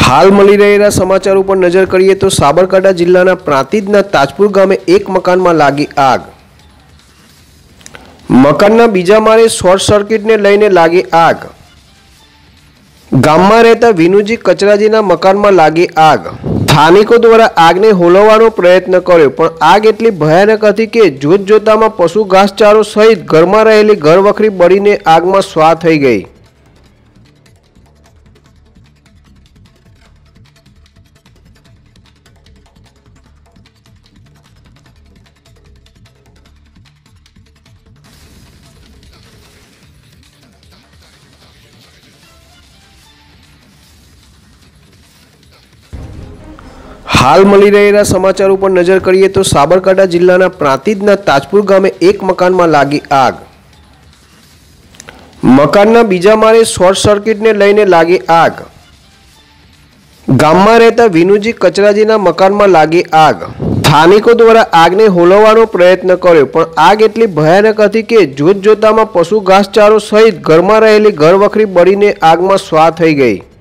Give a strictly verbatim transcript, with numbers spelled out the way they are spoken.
हाल मળી રહેલા સમાચારો પર નજર કરીએ તો સાબરકાંઠા જિલ્લાના પ્રાંતિજના તાજપુર ગામે એક મકાનમાં લાગી આગ। મકાનના બીજા માળે શોર્ટ સર્કિટને લઈને લાગી આગ। ગામમાં રહેતા વિનુજી કચરાજીના મકાનમાં લાગી આગ। સ્થાનિકો દ્વારા આગને હોલવવાનો પ્રયત્ન કર્યો, પણ આગ એટલી ભયાનક હતી કે જોત જોતામાં પશુ ઘાસચારો સહિત ઘરમાં રહેલી ઘરવખરી બળીને આગમાં સ્વાહ થઈ ગઈ। हाल मળી રહેલા સમાચારો પર નજર કરીએ તો સાબરકાંઠા જિલ્લાના પ્રાંતિજના તાજપુર ગામે એક મકાનમાં લાગી આગ। મકાનના બીજા માળે શોર્ટ સર્કિટને લઈને લાગી આગ। ગામમાં રહેતા વિનુજી કચરાજીના મકાનમાં લાગી આગ। સ્થાનિકો દ્વારા આગને હોલવવાનો પ્રયત્ન કર્યો, પણ આગ એટલી ભયાનક હતી કે જોત જોતામાં પશુ ઘાસચારો સહિત ઘરમાં રહેલી ઘરવખરી બળીને આગમાં સ્વાહ થઈ ગઈ।